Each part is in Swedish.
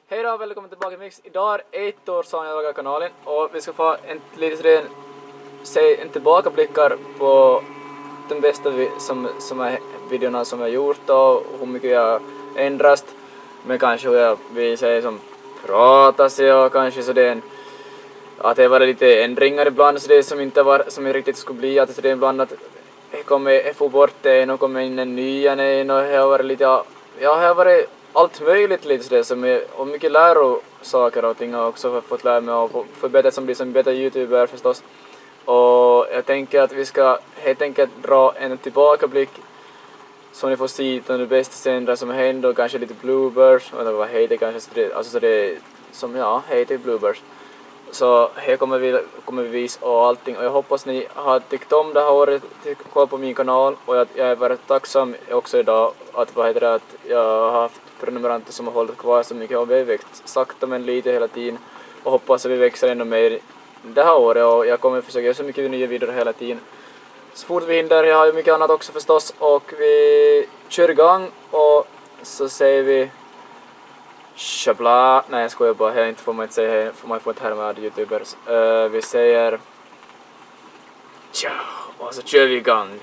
Hej då, välkommen tillbaka till Mix. Idag är 1 år sedan jag lagade kanalen och vi ska få en tillbakablickar på de bästa videorna som jag har gjort och hur mycket jag har ändrat. Men kanske hur vi säger som pratar sig och kanske så det att det var lite ändringar ibland så det som inte var som jag riktigt skulle bli att det ibland att jag får bort det och kommer in en ny och det har varit lite det har varit allt möjligt lite så det som och mycket lärosaker och ting har också fått lära mig och förbättra som blir som bättre youtuber förstås. Och jag tänker att vi ska helt enkelt dra en tillbakablick så ni får se de bästa scenerna som händer och kanske lite bloopers och vad heter kanske alltså så det som heter bloopers. Så här kommer vi visa och allting och jag hoppas ni har tyckt om det här året, koll på min kanal och jag är väldigt tacksam också idag att att jag har haft prenumeranter som har hållit kvar så mycket och vi har växt sakta men lite hela tiden och hoppas att vi växer ännu mer det här året och jag kommer försöka göra så mycket nya videor hela tiden. Så fort vi hinner, jag har ju mycket annat också förstås och vi kör igång och så säger vi Shabla, nej jag skojar bara, jag inte får man inte säga hej, får man få ett här med youtubers. Vi säger tja, och så kör vi igång.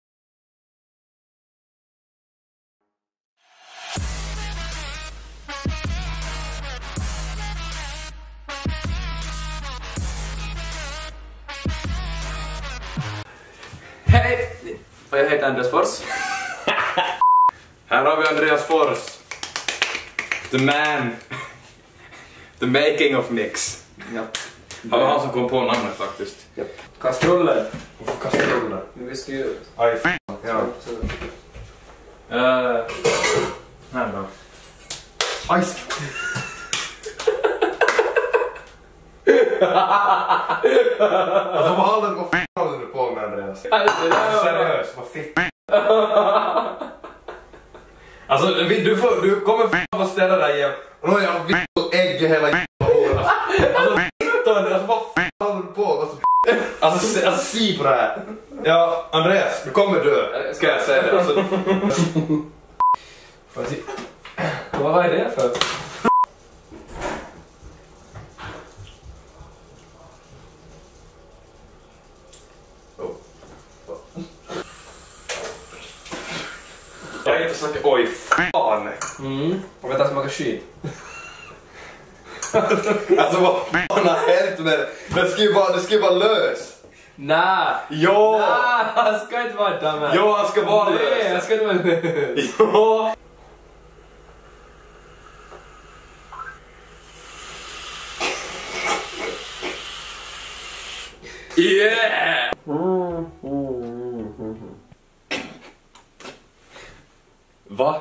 Hej! Och jag heter Andreas Fors. Här har vi Andreas Fors. The man. The making of mix. Ja. Han var han som kom på namnet faktiskt. Ja. Kastruller. Kastruller. Vi visste ju. Aj, ja. Här då. Aj. Alltså vad håller du på med Andreas? Seriöst, vad fitt. Alltså du kommer få ställa dig igen. Och då är jag vitt ägg i hela håret. Alltså vad håller du på? Alltså se på det här. Ja, Andreas, du kommer dö. Ska jag säga det? Alltså. Vad är det för? Jag har inte sagt oj fan. Och vänta smaka skit. Alltså vad fan har hänt med det? Det ska ju vara lös. Nej. Ja. Nej, han ska inte vara där. Ja, han ska vara lös. Nej, han ska inte vara lös. Ja. Yeah! Va?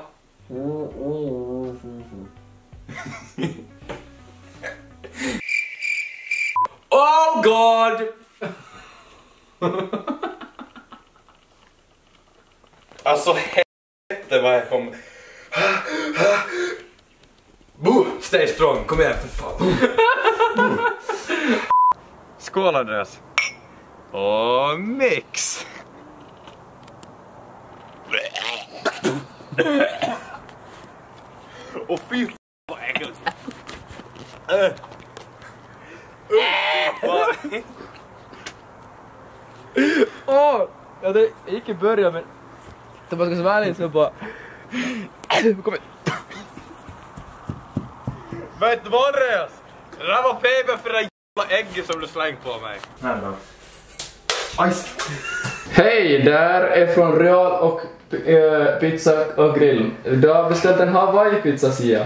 Oh god! Alltså helvete vad jag kommer. Boo! Stay strong, kom igen för fan. Skål Andreas. Och mix. Och fy fan vad äckligt. Det gick i början men det var så värligt så bara kom igen. Vet du vad Andreas? Det där var paper för det jävla ägget som du slängde på mig. Här då. Ice. Hej, där är från Real och pizza och grill. Du har beställt en Hawaii-pizza, Sia.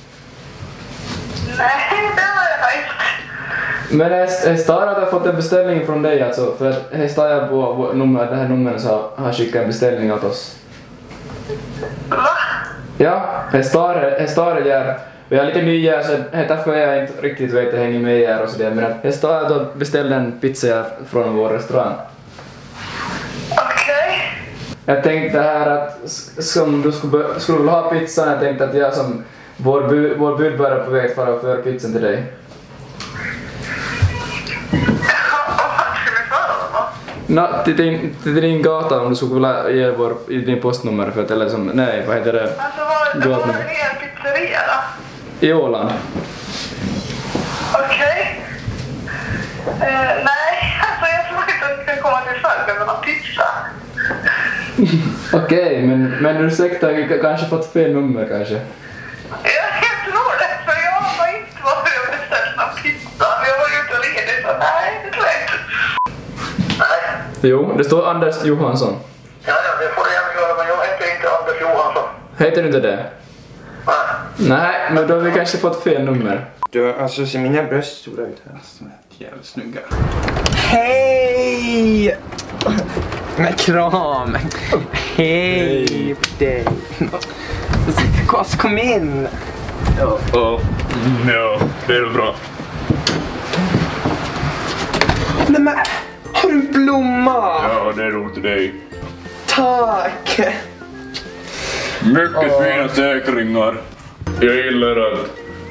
Nej, det var det faktiskt. Men Hestar hade fått en beställning från dig alltså, för att Hestar på det här numret så har skickat en beställning åt oss. Va? Ja, Hestar gör. Vi är lite nya så därför jag inte riktigt vet att hänga med er och sådär. Men att Hestar då beställde en pizza från vår restaurang. Okej. Jag tänkte här att som du skulle vilja ha pizza, jag tänkte att jag som vår budbärare på väg för att föra pizzan till dig. Till din gata om du skulle vilja ge din postnummer för att eller som nej vad heter det? Alltså vad är det en pizzeria då? I Åland. Okej. Nej, alltså jag tror inte att jag kan komma till Sverige med någon pizza. Okej, men ursäkta, jag kanske fått fel nummer kanske. Jag tror det, för jag har inte varit och beställt någon pizza. Jag var ute och ledig, så nej, det tror jag inte. Nej. Jo, det står Anders Johansson. Ja, det får du gärna göra, men jag heter inte Anders Johansson. Heter du inte det? Nej. Nej, men då har vi kanske fått fel nummer. Du, alltså ser mina bröst stora ut här. De är jävligt snygga. Hej! Med kram. Hej på dig. Kom in. Ja, det är bra. Nej men, har du en blomma? Ja, det är roligt till dig. Tack. Mycket fina säkringar. Jag gillar att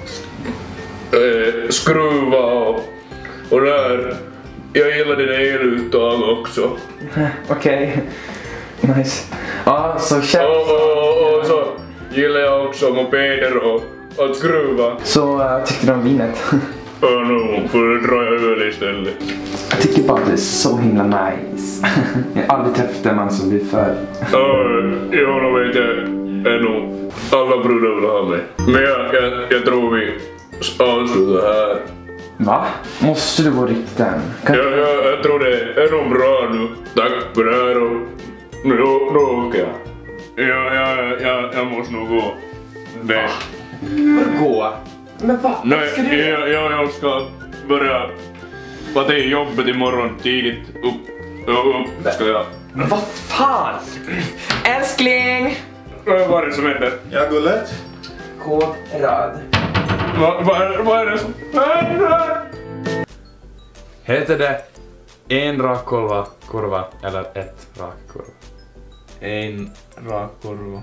skruva och där. Jag gillar dina eluttag också. Okej. Nice. Ja, så känns... Och så gillar jag också mopeder och att skruva. Så tyckte du om vinet? Ja, nu får du dra öl istället. Jag tycker bara att det är så himla nice. Jag har aldrig träffat en man som blir för... Ja, då vet jag. Är nog alla brudar vill ha mig. Men jag tror vi avslutar här. Va? Måste du gå riktigt än? Jag tror det är nog bra nu. Tack för det här och nu åker jag. Jag måste nog gå. Nej. Gå? Men va? Nej, jag ska börja vara till jobbet imorgon tidigt. Upp ska jag. Men vad fan? Älskling! Vad är det som händer? Ja, gullet. Kodrad. Vad är det som händer? Heter det en rak kurva eller ett rak kurva? En rak kurva.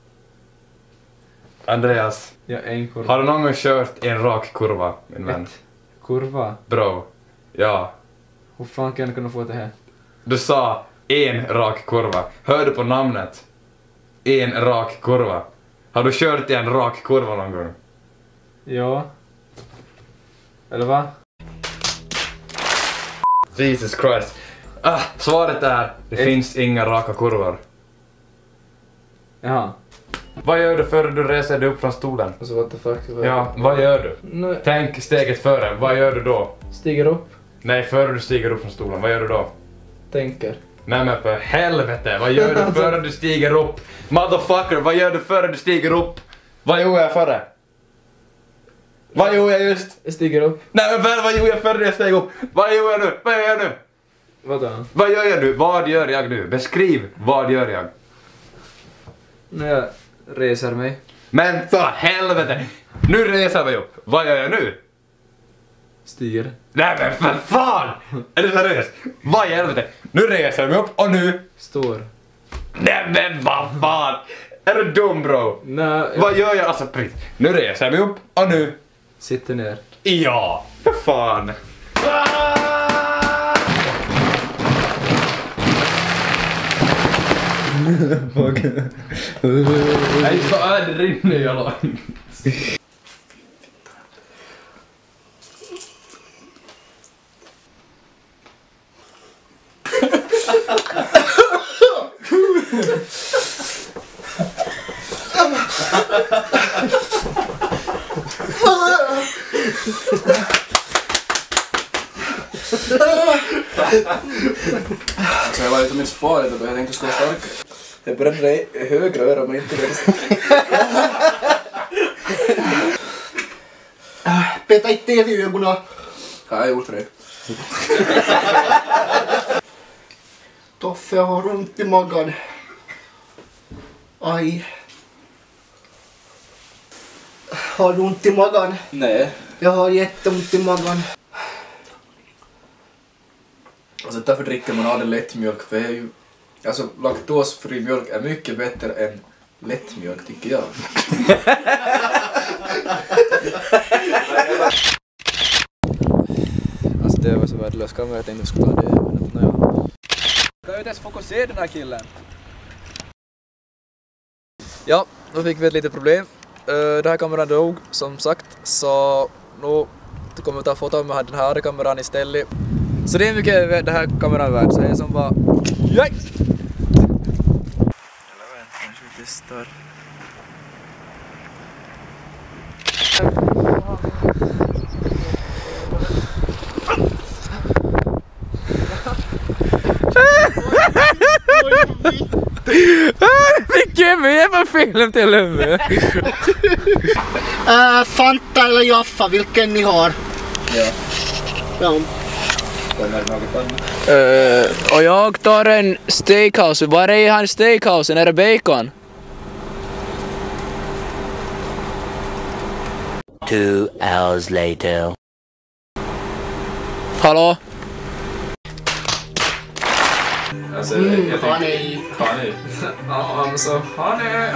Andreas, Ja, en kurva. har du någon gång kört en rak kurva, min vän? Kurva? Bro, ja. Hur fan kan jag kunna få det här? Du sa en rak kurva. Hör du på namnet? En rak kurva. Har du kört i en rak kurva någon gång? Ja. Eller va? Jesus Christ. Svaret är, det finns inga raka kurvor. Jaha. Vad gör du före du reser dig upp från stolen? Alltså what the fuck? Ja, vad gör du? Nej. Tänk steget före, vad gör du då? Stiger upp. Nej, före du stiger upp från stolen, vad gör du då? Tänker. Nej men för helvete, vad gör du före du stiger upp? Motherfucker, vad gör du före du stiger upp? Vad gjorde jag före? Vad gjorde jag just? Jag stiger upp. Nej men vad gjorde jag före jag steg upp? Vad gör jag nu? Vad gör jag nu? Vadå? Vad gör jag nu? Vad gör jag nu? Beskriv, vad gör jag? När jag reser mig. Men för helvete! Nu reser vi upp. Vad gör jag nu? Stiger. Nej men för fan! Är du seriös? Vad i helvete? Nu reser jag mig upp och nu... Står. Nej men vad fan! Är du dum bro? Nej. Vad gör jag? Alltså prick. Nu reser jag mig upp och nu... Sitter ner. Ja! För fan! Nej, vad är det rinner jag då? Så jag var lite mer så farligt och jag tänkte att jag skulle vara starkare. Jag brände i högra öra men inte vänstra. Peta itteesi i ögonen. Ja, jag har gjort det. Toffe, jag har ont i magen. Aj. Har du ont i magen? Nej. Jag har jätteont i magen. Alltså därför dricker man aldrig lättmjölk för jag är ju... Alltså laktosfri mjölk är mycket bättre än lättmjölk tycker jag. Alltså det var så värdelös kamera, jag tänkte att jag skulle ta det ämnet. Naja. Kan jag inte ens fokusera den här killen? Ja, då fick vi ett litet problem. den här kameran dog som sagt, så nu kommer vi ta foto med den här kameran istället. Så det är mycket den här kameran värd, så det är som bara... Yikes! Eller vänta, kanske vi testar. Vilken med på film till och med. Fanta eller Jaffa, vilken ni har? Ja. Och jag tar en steakhouse. Var är han steakhouse? Är det bacon? 2 hours later. Hallå? Alltså, Honey. honey. I'm so honey.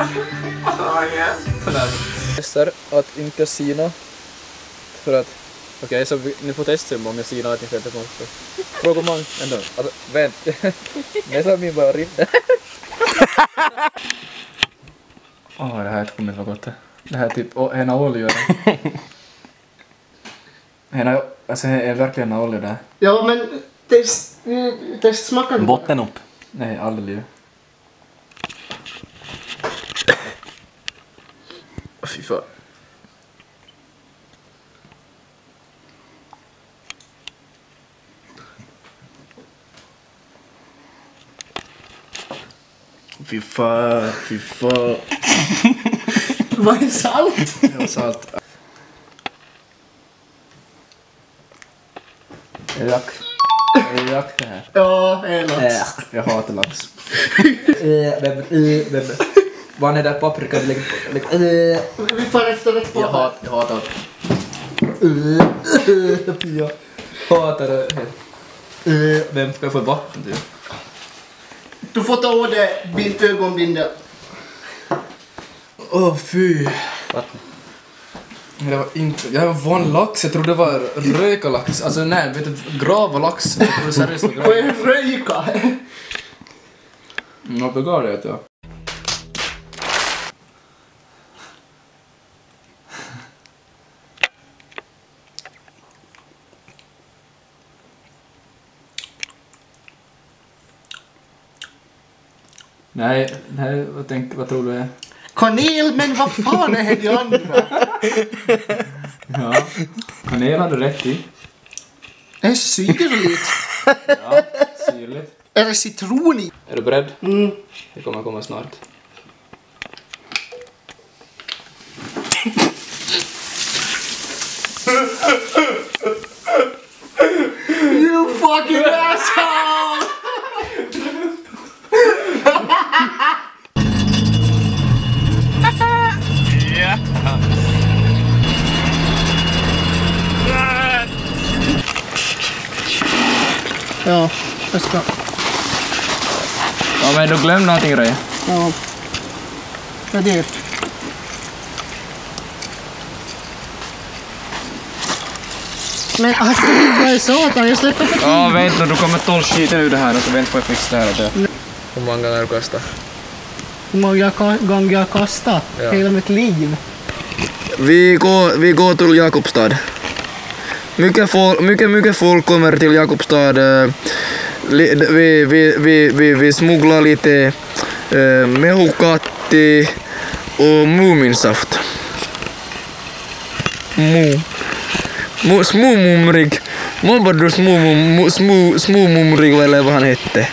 Testar att inte sina. För att... Okej, så ni får testa hur många sina att ni fälter på. Fråga om man ändå. Alltså, vänt. Nästan min bara rinner. Det här kommer inte vara gott. Det här är typ hena olja. Alltså det är verkligen olja där. Ja, men test smaken. Botten upp. Nej, aldrig. Fy fan. Fy fan. Vad är salt? Ja, salt. Är det lax? Är det lax det här? Ja, är lax. Jag hatar lax. Vad är det paprika? Vi får efter ett Jag hatar Jag hatar det. Vem ska jag få vatten till? Du får ta av det ögonbindeln. Fy. Det var inte... Jag var vanlig lax. Jag trodde det var röka lax. Alltså nej, vet du, grava lax. Jag trodde seriöst var Vad är röjka? Jag begav det, ja. Nej, vad tror du är? Kanel, men vad fan är det andra? Ja, kanel hade rätt i. Det är syrligt. Ja, syrligt. Är det citron i? Är du beredd? Det kommer komma snart. You fucking asshole! Ja, jag ska. Ja, men du glömde någonting Ray. Ja. Vad är det? Men alltså, vad är satan? Jag släpper för Ja, vänta, du kommer tål skiten ur det här och så vänta på att jag fixa det här. Hur många gånger har du kastat? hur många gånger jag kastat hela mitt liv. Vi går till Jakobstad. Mycket folk kommer till Jakobstad. Vi smugglar lite mehukatti och muminsaft. Smumumrig. Mobbade du smumumrig eller vad han hette?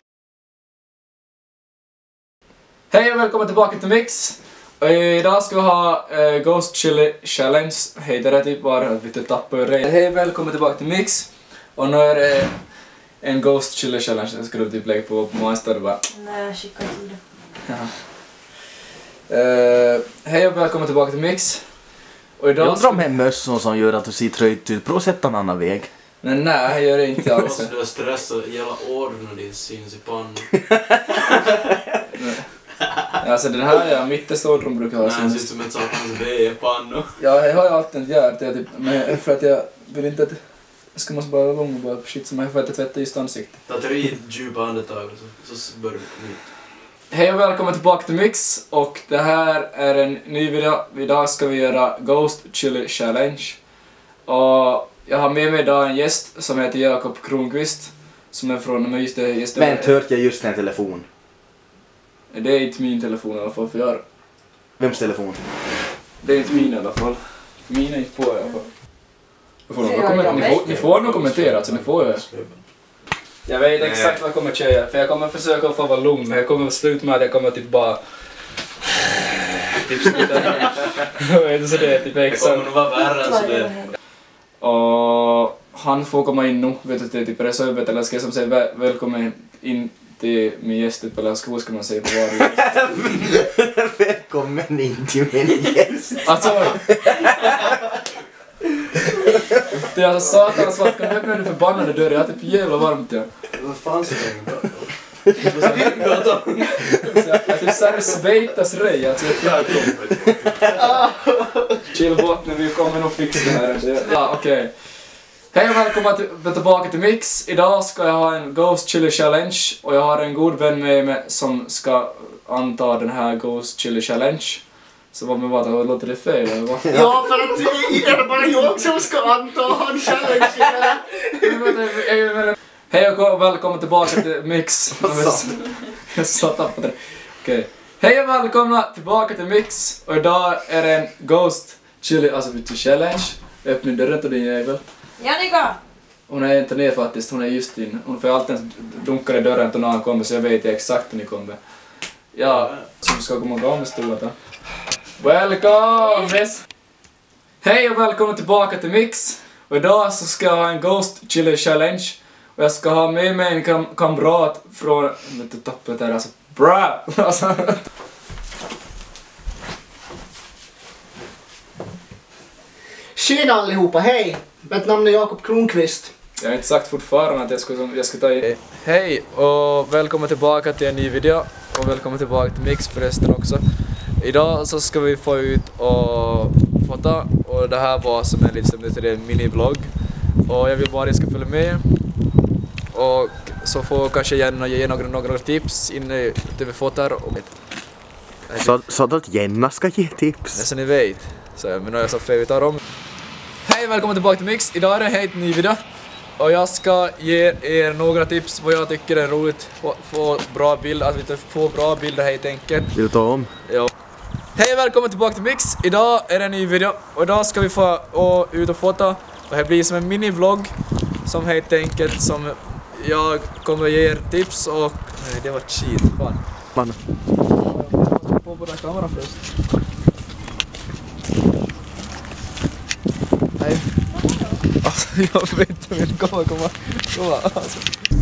Hej och välkommen tillbaka till Mix. Idag ska vi ha Ghost Chili Challenge. Heter det typ bara att vi tappar Ray. Hej, välkommen tillbaka till Mix. Och nu är det en Ghost Chili Challenge. Jag skulle typ lägga på monster och bara... Nej, skicka till det. Hej och välkommen tillbaka till Mix. Och idag Jag drar med mössan som gör att du ser tröjt ut. Prova att sätta en annan väg. Nej, jag gör det inte alls. Du har stress och hela åren och din syns i pannan. Alltså den här är mittestårdrum brukar ha. Nej, det ser ut som ett satans B i pannan. Ja, jag har ju alltid ett hjärt. Typ, men för att jag vill inte att... Jag ska måste bara vara lång och bara shit som jag får att tvätta just ansiktet. Ta 3 djupa andetag och så börjar du på nytt. Hej och välkommen tillbaka till Mix, och det här är en ny video. Idag ska vi göra Ghost Chili Challenge. Och jag har med mig idag en gäst som heter Jakob Kronqvist, som är från just det. Men hört jag just en telefon. Det är inte min telefon i alla fall, för jag... Vems telefon? Det är inte min i alla fall. Min är inte på i alla fall. Ni får nog kommentera, alltså ni får ju. Jag vet exakt vad jag kommer att köra, för jag kommer försöka få vara lugn. Jag kommer att sluta med att jag kommer typ bara... typ sluta. Jag vet inte, så det är typ exakt. Det kommer nog vara värre än så det. Och han får komma in nu, vet du, det är typ reservet, eller ska jag som säger välkommen in till min gäst, eller ska man säga på varje gäst? Välkommen in till min gäst. Alltså... det är alltså satans svart, kan du öppna den förbannade dörren? Jag är typ jävla varmt, ja. Vad fan så länge då? Jag typ såhär svejtas rej, alltså jag är chill bort när vi kommer nog fixa det här. Ja, okej. Hej och välkomna tillbaka till Mix. Idag ska jag ha en Ghost Chili Challenge, och jag har en god vän med mig som ska anta den här Ghost Chili Challenge. Så vad med vad, låter det fel eller vad? Ja, för att är det bara jag som ska anta han challenge? Hej och välkommen tillbaka till Mix. Jag satt på det. Okej. Hej och välkomna tillbaka till Mix. Och idag är det en Ghost Chili, alltså challenge. Öppna dörren till din jävel. Janika! Hon är inte ner faktiskt, hon är just in. Hon får alltid dunkar i dörren till när han kommer, så jag vet exakt när ni kommer. Ja, som ska komma igång med stolet då. Welcome! Yes. Hej och välkomna tillbaka till Mix. Och idag så ska jag ha en Ghost Chili Challenge. Och jag ska ha med mig en kamrat från... Jag vet inte tappet där, alltså... Bra! Alltså. Tjena allihopa, hej! Mitt namn är Jakob Kronqvist. Jag har inte sagt fortfarande att jag ska ta i... Hej och välkommen tillbaka till en ny video. Och välkommen tillbaka till Mix förresten också. Idag så ska vi få ut och fota, och det här var som en liten mini-vlogg. Och jag vill bara att ni ska följa med. Och så får kanske Jenna ge några tips innan vi fotar. Så att Jenna ska ge tips? Så ni vet. Så men jag sa fel, vi tar om. Hej, välkommen tillbaka till Mix. Idag är det en helt ny video. Och jag ska ge er några tips vad jag tycker är roligt. Få bra bilder, att vi får bra bilder helt enkelt. Vill du ta om? Ja. Hej, välkommen tillbaka till Mix. Idag är det en ny video. Och idag ska vi få ut och fota. Och det blir som en mini-vlogg. Som helt enkelt som jag kommer ge er tips och... Nej, det var cheat. Fan. Man. Jag ska på den kameran först. Nej. Alltså, jag vet inte. Komma. Alltså.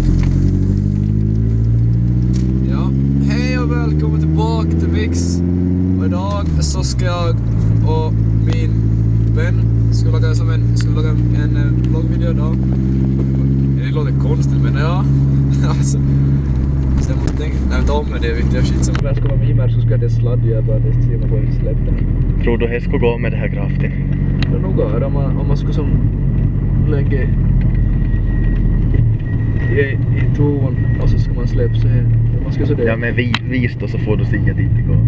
Ja, hej och välkommen tillbaka till Mix. Och idag så ska jag och min vän ska laga en vloggvideo idag. Det låter konstigt, men ja. Alltså, så jag måste tänka, nej, ta om med det viktiga shit som jag ska vara med här, så ska jag till sladda bara det se om jag släpper den. Tror du det ska gå med det här kraften? Det är nog går om man ska som lägga i ton och så ska man släppa så här. Man ska så det. Ja, men vis då så får du se dit det går.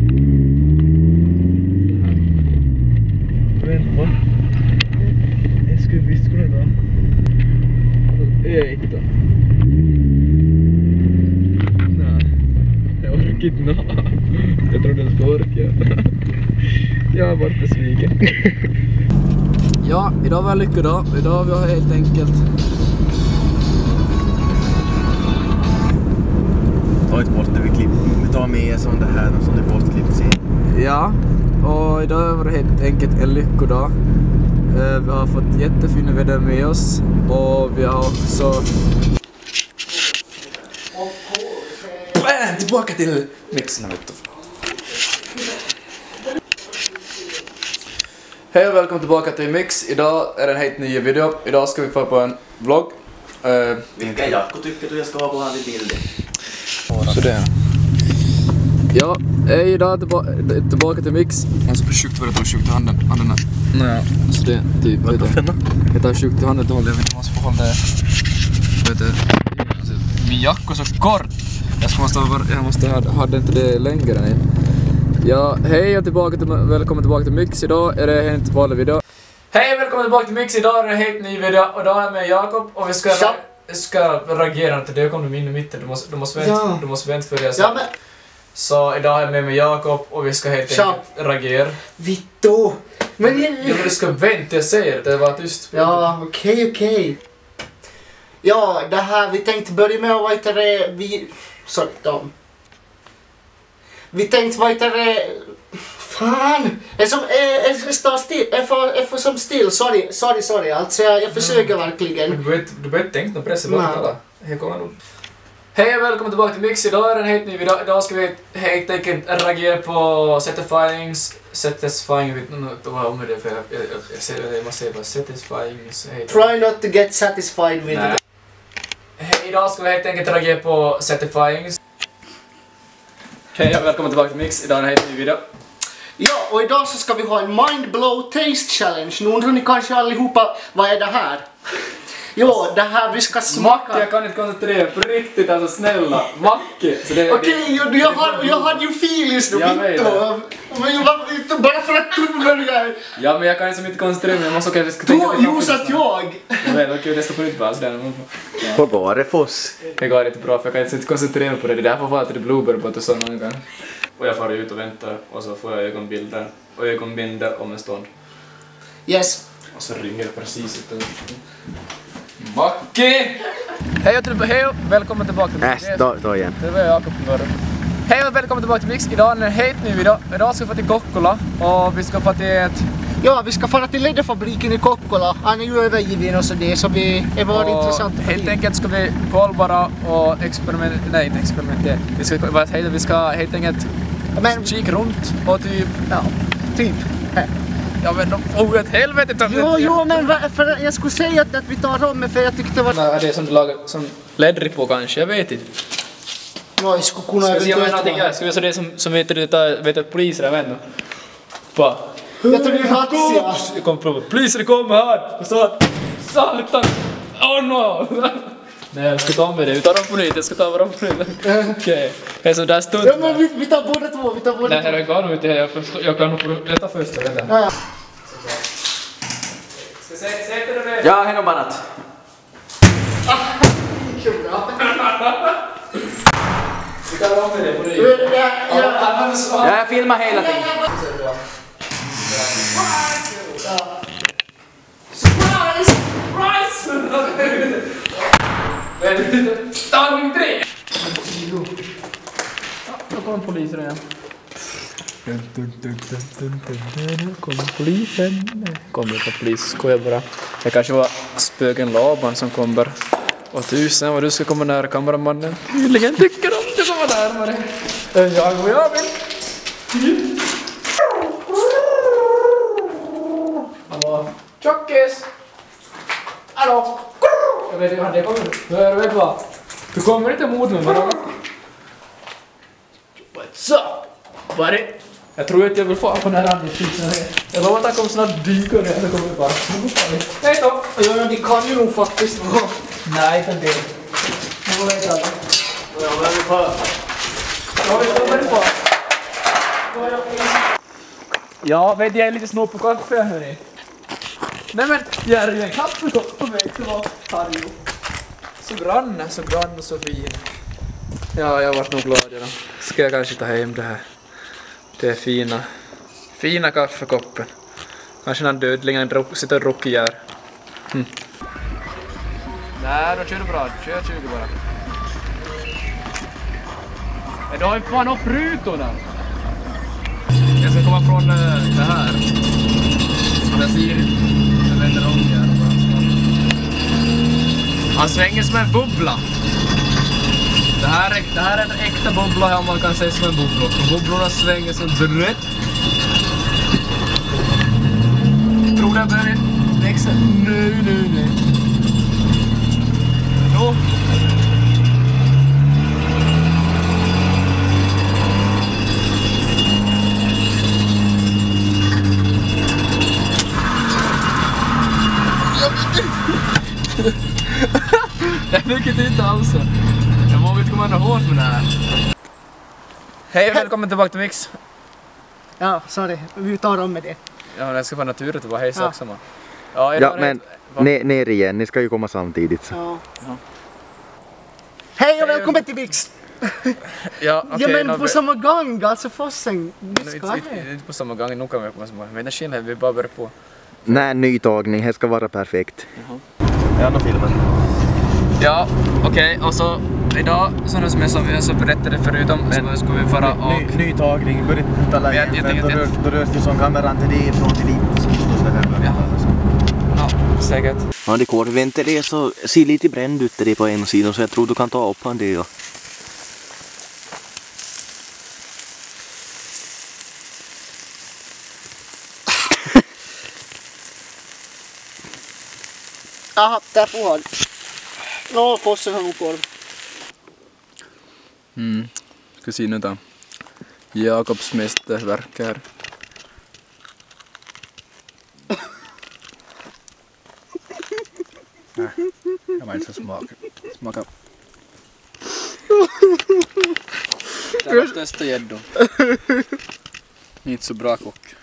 Men vad? Visst skulle det vara. Eita. Nej, jag orkar inte. Jag trodde jag skulle orka. Jag har varit besviken. Ja, idag var en lyckodag. Idag var jag helt enkelt... Ta inte bort det vi tar med som det här som du måste klippa se. Ja, och idag var det helt enkelt en lyckodag. Vi har fått jättefina väder med oss, och vi har också... Tillbaka till mixen. Hej och välkommen tillbaka till Mix. Idag är det en helt ny video. Idag ska vi få på en vlogg. Vilka Jakko tycker du jag ska ha på han i bilden? Så det. Ja, idag tillbaka till Mix. Han så sjukt för att ta sjukt i handen. Nej, så det typ. Vad då för något? Jag tar sjukt i handen, jag vet inte vad man ska få hålla det. Vet du, min jacka är så kort. Jag måste ha inte det längre än. Ja, hej och välkommen tillbaka till Mix. Idag är det helt vanlig video. Hej och välkommen tillbaka till Mix. Idag är det en helt ny video och idag är jag med Jakob och vi ska reagera till det. Kom du in i mitten, du måste vänta för det. Ja, men... Så idag är jag med Jakob och vi ska helt enkelt reagera. Vitto! Men du ska vänta, jag säger det var tyst. Ja, okej. Ja, det här, vi tänkte börja med att vi tänkte vad heter det... Fan! Jag står still. Jag får som still. Sorry. Alltså jag försöker verkligen. Du behöver inte tänka någon press på alla. Hej och välkommen tillbaka till Mix. Idag är det en helt ny video. Idag ska vi helt enkelt reagera på satisfying. Vad är det för jag måste säga bara satisfying. Try not to get satisfied with it. Idag ska vi helt enkelt reagera på satisfying. Hej och välkommen tillbaka till Mix. Idag är det en helt ny video. Ja, och idag så ska vi ha en mind blow taste challenge. Nu undrar ni kanske allihopa, vad är det här? Jo, det här vi ska smaka. Macke, jag kan inte koncentrera på riktigt, alltså snälla. Macke. Okej, jag hade ju feelings då, Vitto. Men bara för att du börjar. Ja, men jag kan inte koncentrera mig. Jag måste tänka lite. Jo, så att jag. Jag vet, okej, det står på nytt bara. Vad går det för oss? Det går inte bra för jag kan inte koncentrera mig på det. Det är därför får jag till blooper på att någon gång. Och jag far ut och väntar och så får jag ögonbilder. Och ögonbinder om en stund. Yes. Och så ringer det precis ut. Macke! Hej och välkommen tillbaka till Mix. Då igen. Det var Jakob på början. Hej och välkommen tillbaka till Mix. Idag är det en helt ny video. Idag ska vi få till Kokkola och vi ska få till ett... Ja, vi ska fara till läderfabriken i Kokkola. Han är ju övergiven och så det så det var intressant. Helt enkelt ska vi kolla och experimentera. Vi ska helt enkelt kika runt och typ... Ja, typ. Ja men de ett helvete. Jo, men för jag skulle säga att vi tar om för jag tyckte det var... Nej, det är som du lagar som lädrig på kanske, jag vet inte. Ja, jag skulle kunna Ska vi säga det som vet poliser, jag vet inte. Bara... Jag tror det är razzia. Jag kommer prova. Poliser kommer här! Och så att... Satan! Oh no! Nej, jag ska ta med det. Vi tar dem på nytt. Jag ska ta dem på nytt. Okej. Okay. Så där stund. Ja, men vi tar båda två. Nej, jag kan nog inte. Jag kan nog leta först. Ja. Ska sätta det med? Ja, hej bannat. Vi tar om med det på nytt. Ja, jag filmar hela tiden. Surprise! Tagning 3! Då kommer polisen igen. Kommer polisen. Kommer inte polisen, skojar bara. Det kanske var spöken Laban som kommer. Och tusen vad du ska komma nära kameramannen. Tydligen tycker om du kommer närmare. Jag vill. Hallå. Tjockis! Hallå! Jag vet inte vad det kommer. Jag vet vad. Du kommer inte emot mig men... What's up? Buddy? Jag tror inte jag vill få på den här andra skiten. Jag lovar att han kommer snart dyka ner. Det kommer bara. Hej då! Ja, det kan ju nog faktiskt vara. Nej, inte det. Nu vet jag. Vad är det på? Vad är det på? Ja, vet jag är lite snål på kaffe, hörni. Nej men, jag är ju en kaffekopp på väg till vad Harjo. Så grann och så fin. Ja, jag var nog glad idag. Ska jag kanske ta hem det här. Det är fina kaffekoppen. Kanske den dödlingen sitter och ruckar gör. Nej, då kör du bra. Kör 20 bara. Men du har ju fan upp rutorna. Jag ska komma från det här. Jag ser jag vänder om här. Han svänger som en bubbla. Det här är en äkta bubbla om man kan säga som en bubbla. Bubblorna svänger som drött. Jag tror det börjar växa. Nu. Jo. Jag fick inte alls. Jag vågar inte ska man ha hårt med det här? Hej och välkommen tillbaka till Mix. Ja, sorry. Vi tar om med det. Ja, det ska vara naturligt att vara hej också man. Ja, men ner igen. Ni ska ju komma samtidigt. Så. Ja. Hej och välkommen till Mix. Ja, okej. Ja, men på samma gång, alltså fossen. Inte på samma gång, nog kan vi på samma gång. Men det skillnad, vi bara börjar på. Nej, nytagning. Det ska vara perfekt. Ja, nå filmen. Ja, okej. Och så idag, som jag så berättade förutom, så ska vi fara och... Ny tagning, börja tala igen. Då rörs ju som kameran till det från till dit. Så det här ja, säkert. Ja, det går. Vänta det så ser lite bränd ut det på en sida så jag tror du kan ta upp han det. Och... Aha, där får han. Nå, fossen har nog korv. Ska se nu då. Jakobs mästerverk här. Jag var inte så smaka. Det var testa gäddor. Inte så bra kock.